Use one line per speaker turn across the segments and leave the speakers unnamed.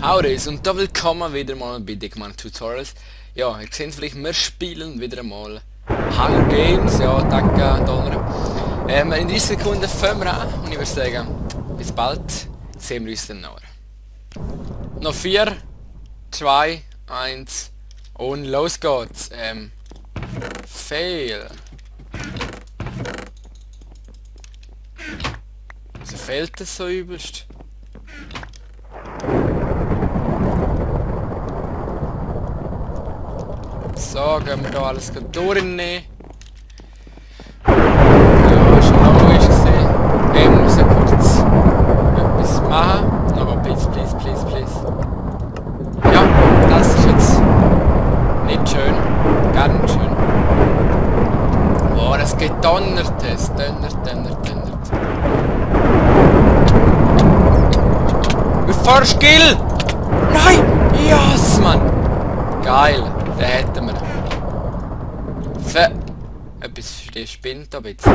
Auris und da willkommen wieder mal bei Dickman Tutorials. Ja, ihr seht vielleicht, wir spielen wieder einmal Hunger Games, ja, danke Donner. In 30 Sekunden fangen wir an und ich würde sagen, bis bald, sehen wir uns dann nachher. Noch 4, 2, 1 und los geht's. Fail. Wieso fehlt das so übelst? So, gehen wir da alles durchnehmen. Ja, schon logisch gesehen. Ich muss ja kurz etwas machen. Aber please. Ja, das ist jetzt nicht schön. Gar nicht schön. Boah, das geht donnert. Es donnert. Mit Fahrskill! Nein! Yes, Mann! Geil! Den hätten wir. Etwas spinnt da ein bisschen.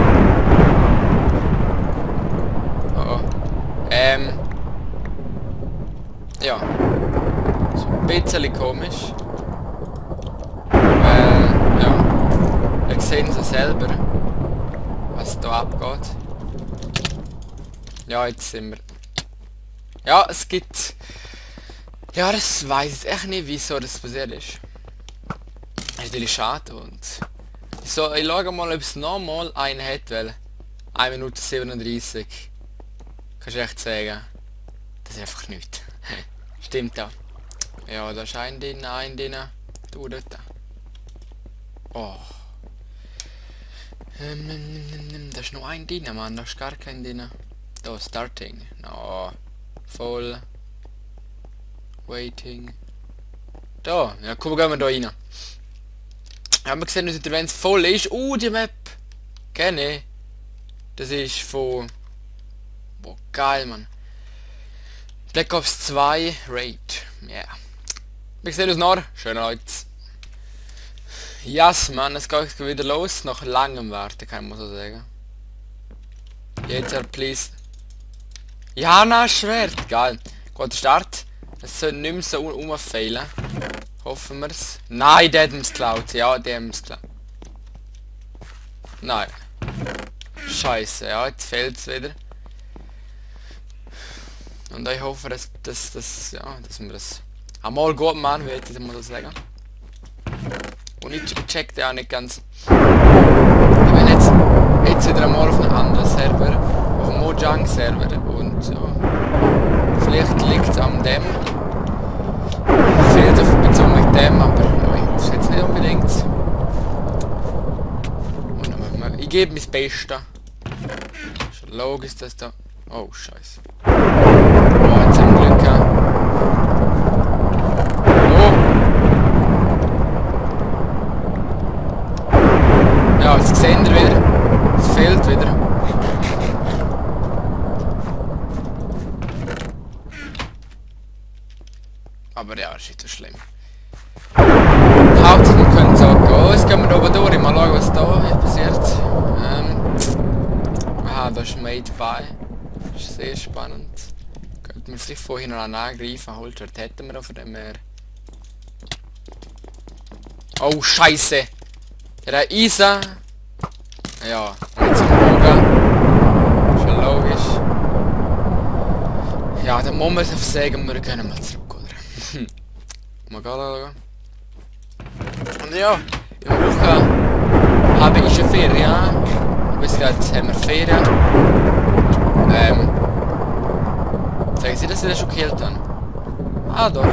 Oh. Ja. So ein bisschen komisch. Ja. Ihr seht es selber, was da abgeht. Ja, jetzt sind wir. Ja, es gibt. Ja, das weiß ich echt nicht, wieso das passiert ist. Das ist natürlich schade und... So, ich schaue mal, ob es nochmal einen hat, weil... 1 Minute 37. Kannst du echt sagen. Das ist einfach nichts. Stimmt da. Ja, da ist ein drin. Du dort. Oh. Da ist noch ein drin, Mann. Da ist gar kein drin. Da, Starting. No. Voll. Waiting. Da, ja, guck, gehen wir da rein. Haben wir gesehen, wenn es voll ist. Die Map. Kenne. Das ist von... Boah, geil, Mann. Black Ops 2 Raid. Ja. Yeah. Wir sehen uns nachher. Schön, Leute. Yes, Mann, es geht wieder los. Nach langem Warten, kann man so sagen. Jetzt, please. Ja, na, Schwert. Geil. Guter Start. Es soll nicht mehr so umfallen. Hoffen wir es. Nein, der hat es geklaut. Ja, der hat es geklaut. Nein. Scheiße, ja, jetzt fehlt es wieder. Und ich hoffe, dass wir das einmal gut machen, wie ich mal so sagen. Und ich checkte auch nicht ganz. Ich bin jetzt wieder einmal auf einem anderen Server, auf dem Mojang Server und ja, vielleicht liegt es an dem. Fehlt auf Beziehung mit dem, aber ja, ich hoffe es jetzt nicht unbedingt. Und ich gebe mein Bestes. Schon logisch, dass da... Oh, scheiße. Oh, jetzt haben wir Glück gehabt. Oh! Ja, jetzt sehen wir wieder. Es fehlt wieder. Aber ja, ist nicht so schlimm. Hauptsache wir können so gehen. Jetzt gehen wir da oben durch. Mal schauen, was da passiert. Aha, da ist Mate bei. Das ist sehr spannend. Könnten wir vielleicht vorhin noch angreifen. Holzschwert hätten wir auch von dem her. Oh, Scheiße! Der Isa! Ja, und jetzt am Bogen. Schon logisch. Ja, dann muss man es sagen, wir gehen mal zurück, oder? Mal schauen. Und ja, im Woche habe ich eine Ferien. Bis jetzt haben wir Ferien. Sagen Sie, dass Sie das schon gekillt haben? Ah, doch.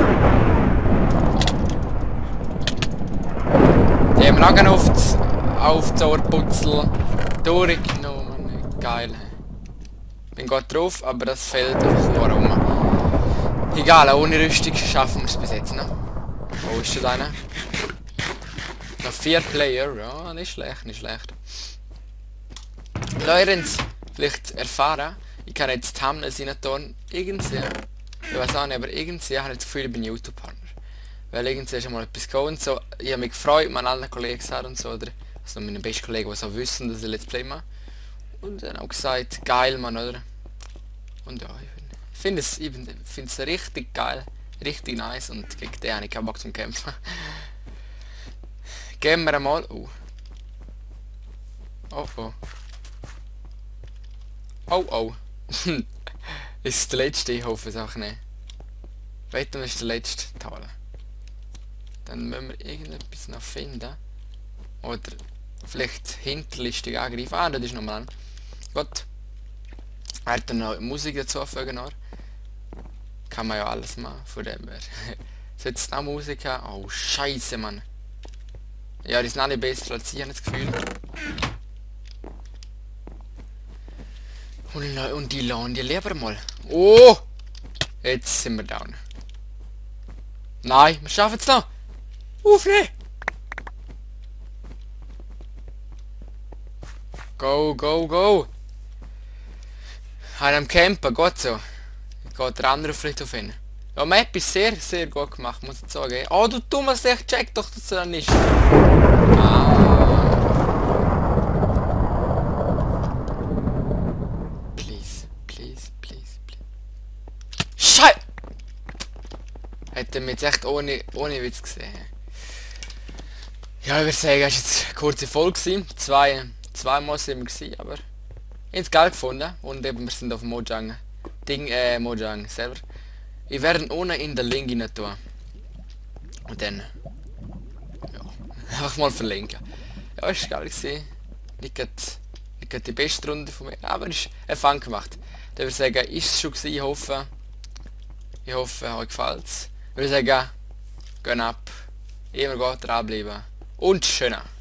Die haben wir auch gerne auf die Ohrputzel durchgenommen. Geil. Bin gut drauf, aber das fällt einfach warum. Egal, ohne Rüstung schaffen wir es bis jetzt, ne? Wo ist denn einer? Noch 4 Player, ja, nicht schlecht. Lorenz, vielleicht erfahren, ich kann jetzt Thumbnails rein tun, irgendwie, ich weiß auch nicht, aber irgendwie habe ich das Gefühl, ich bin YouTube-Partner. Weil irgendwie ist schon mal etwas gekommen und so, ich habe mich gefreut, meinen anderen Kollegen gesagt und so, oder also meine besten Kollegen, die so wissen, dass ich Let's Play mache. Und dann auch gesagt, geil, Mann, oder? Und ja, ich Ich finde es richtig geil. Richtig nice und gegen den habe ich keinen Bock zum Kämpfen. Gehen wir einmal. Oh. Oh oh. Oh oh. Ist es der letzte? Ich hoffe es auch nicht. Weiter ist der letzte. Toll. Dann müssen wir irgendetwas noch finden. Oder vielleicht hinterlistig angreifen. Ah, das ist nochmal an. Gut. Er hat dann noch Musik dazu fügen noch. Kann man ja alles machen, von dem her. Setzt auch Musik an. Oh, scheiße, Mann. Ja, die sind alle besser als ich, habe das Gefühl. Und die laden die lieber mal. Oh! Jetzt sind wir down. Nein, wir schaffen es noch. Ne! Go, go, go! Am Campen, geht so. Geht der andere vielleicht auf ihn. Ja, Map ist sehr, sehr gut gemacht, muss ich sagen. Oh, du dummes Echt, check doch, dass du dann nicht. Ah. Please, please, please, please. Scheiße! Hätte mir jetzt echt ohne Witz gesehen. Ja, ich würde sagen, es war jetzt eine kurze Folge gewesen. Zweimal sind wir gewesen, aber ins Geld gefunden und eben wir sind auf Mojang. Mojang selber. Wir werden ohne in den Link rein tun. Und dann ja, einfach mal verlinken. Ja, ist geil gewesen. Nicht gerade die beste Runde von mir, aber es ist ein Fun gemacht. Dann würde ich sagen, ist es schon gewesen, ich hoffe, euch gefällt es. Ich würde sagen, gehen ab, immer gut dranbleiben und schöner.